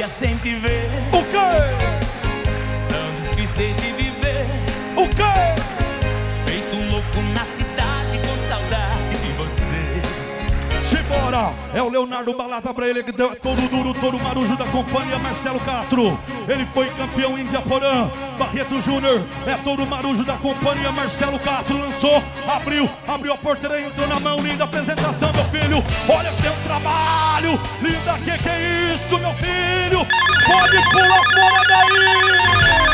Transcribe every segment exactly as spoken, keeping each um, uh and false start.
dia sem te ver. O quê? São difíceis de viver. O quê? Feito louco na cidade com saudade de você. Simbora! É o Leonardo Balada pra ele que deu todo duro, todo marujo da companhia Marcelo Castro. Ele foi campeão Índia Porã. Barreto Júnior é todo marujo da companhia Marcelo Castro. Lançou, abriu, abriu a porteira, entrou na mão. Linda apresentação, meu filho. Olha o seu trabalho. Linda, que que é isso, meu filho? Pode pular fora daí!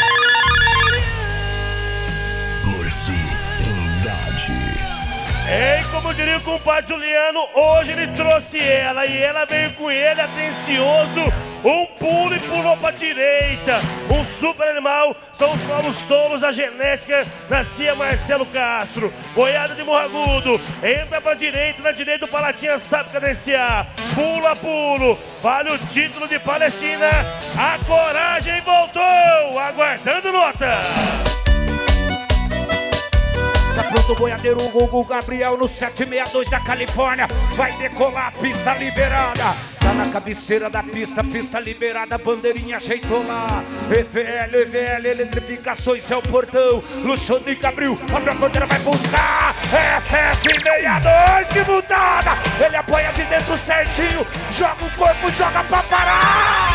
Ei, como diria o compadre Juliano, hoje ele trouxe ela e ela veio com ele, atencioso. Um pulo e pulou pra direita. Um super animal, são os novos touros da genética da Cia Marcelo Castro. Boiada de Morragudo, entra pra direita, na direita o Palatinha sabe cadenciar. Pula, pulo, vale o título de Palestina. A coragem voltou, aguardando nota. Tá pronto o boiadeiro, o Gugu Gabriel no sete seis dois da Califórnia. Vai decolar, pista liberada. Tá na cabeceira da pista, pista liberada, bandeirinha ajeitou lá. E V L, E V L, eletrificações, é o portão. Luxonic abriu, abre a bandeira, vai buscar. É sete seis dois, que mudada. Ele apoia de dentro certinho, joga o corpo, joga pra parar.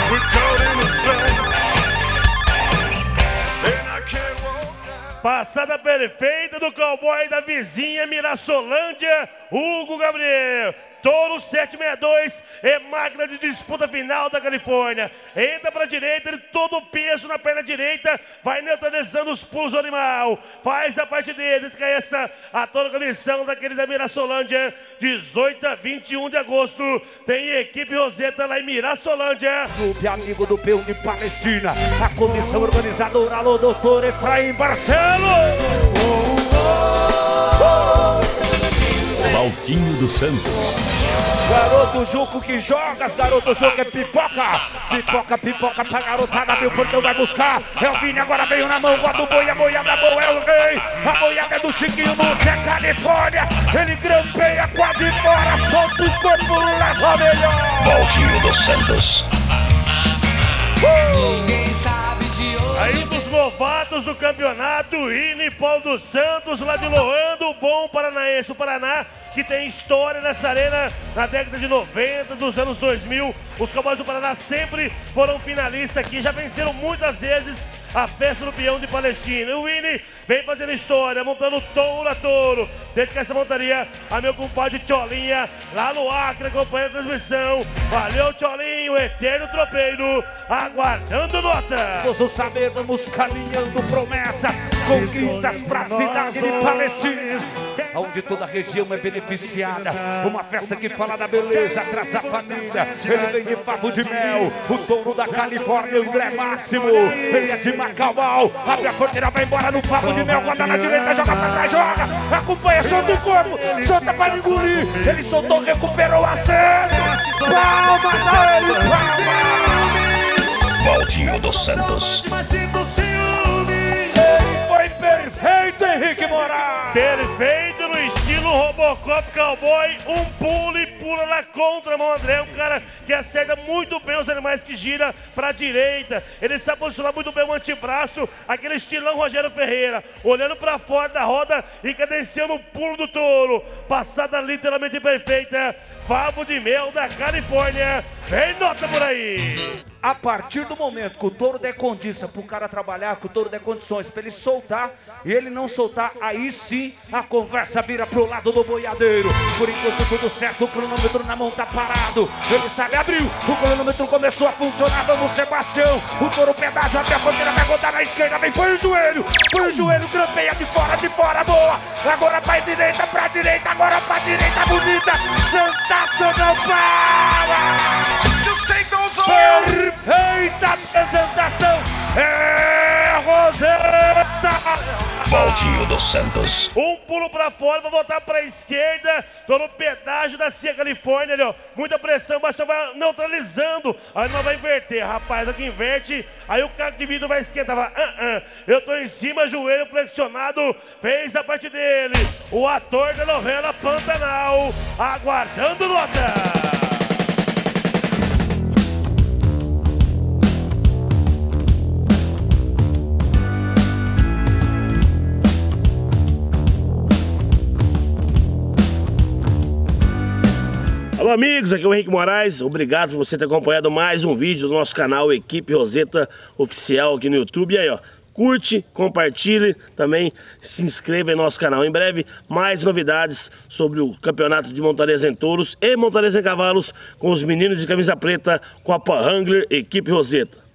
Passada perfeita do cowboy da vizinha Mirassolândia, Hugo Gabriel. Touro sete seis dois é máquina de disputa final da Califórnia. Entra para a direita, ele todo o peso na perna direita, vai neutralizando os pulos do animal. Faz a parte dele, que é essa a toda a missão daquele da Mirassolândia. dezoito a vinte e um de agosto, tem equipe Roseta lá em Mirassolândia. Clube amigo do Peão de Palestina, a comissão organizadora, alô, doutor Efraim Barcelo. Valtinho dos Santos. Garoto Juco que joga, garoto Juco é pipoca. Pipoca, pipoca pra garotada, meu portão vai buscar. É o Vini, agora veio na mão, a do boi, a boiada boa é o rei. A boiada é do Chiquinho no Zé Califórnia. Ele grampeia quase fora, solta o corpo, leva melhor. Valtinho dos Santos. Uh! Ninguém sabe de onde. Aí dos novatos do campeonato, Ine Paulo dos Santos, lá de Loando, o bom paranaense, o Paraná, que tem história nessa arena na década de noventa, dos anos dois mil. Os Cowboys do Paraná sempre foram finalistas aqui, já venceram muitas vezes a festa do peão de Palestina. O Winnie vem fazendo história, montando touro a touro. Desde que essa montaria, a meu compadre Tcholinha, lá no Acre, acompanha a transmissão. Valeu, Tcholinho, eterno tropeiro, aguardando nota. Vamos saber, vamos caminhando promessas, conquistas pra cidade de Palestina, onde toda a região é beneficiada. Uma festa que fala da beleza, traz a família. Ele vem de Favo de Mel, o touro da Califórnia, André Máximo. Ele é de Macabal, abre a porteira, vai embora no Favo de Mel. Roda na direita, joga pra trás, joga, acompanha, solta o corpo, solta pra engolir. Ele soltou, recuperou a cena. Palmas a ele, palmas. Valtinho dos Santos. Ele foi perfeito, Henrique Moraes. Perfeito no estilo Robocop Cowboy, um pulo e pula na contramão. André, um cara que acerta muito bem os animais que gira pra direita. Ele sabe posicionar muito bem o antebraço, aquele estilão Rogério Ferreira, olhando pra fora da roda e cadenciando o pulo do touro. Passada literalmente perfeita, Favo de Mel da Califórnia, vem nota por aí. A partir do momento que o touro der condição pro cara trabalhar, que o touro der condições pra ele soltar e ele não soltar, aí sim a conversa vira pro lado do boiadeiro. Por enquanto tudo certo, o cronômetro na mão tá parado. Ele sabe, abriu, o cronômetro começou a funcionar. Vamos, Sebastião, o touro pedaço até a bandeira, vai rodar na esquerda, vem, põe o joelho, põe o joelho, grampeia de fora, de fora, boa. Agora pra direita, pra direita, agora pra direita, bonita, sensacional, para! Perfeita apresentação, é Roseta. Valtinho dos Santos. Um pulo pra fora, vai voltar pra esquerda. Tô no pedágio da Cia Califórnia ali, ó. Muita pressão, mas só vai neutralizando. Aí não vai inverter, rapaz. Aqui inverte, aí o carro de vidro vai esquentar. Vai, uh -uh. Eu tô em cima, joelho flexionado. Fez a parte dele. O ator da novela Pantanal, aguardando nota. Alô, amigos, aqui é o Henrique Moraes. Obrigado por você ter acompanhado mais um vídeo do nosso canal Equipe Roseta Oficial aqui no YouTube. E aí, ó, curte, compartilhe, também se inscreva em nosso canal. Em breve, mais novidades sobre o campeonato de montaria em touros e montaria em cavalos com os meninos de camisa preta, com a Pan Wrangler Equipe Roseta.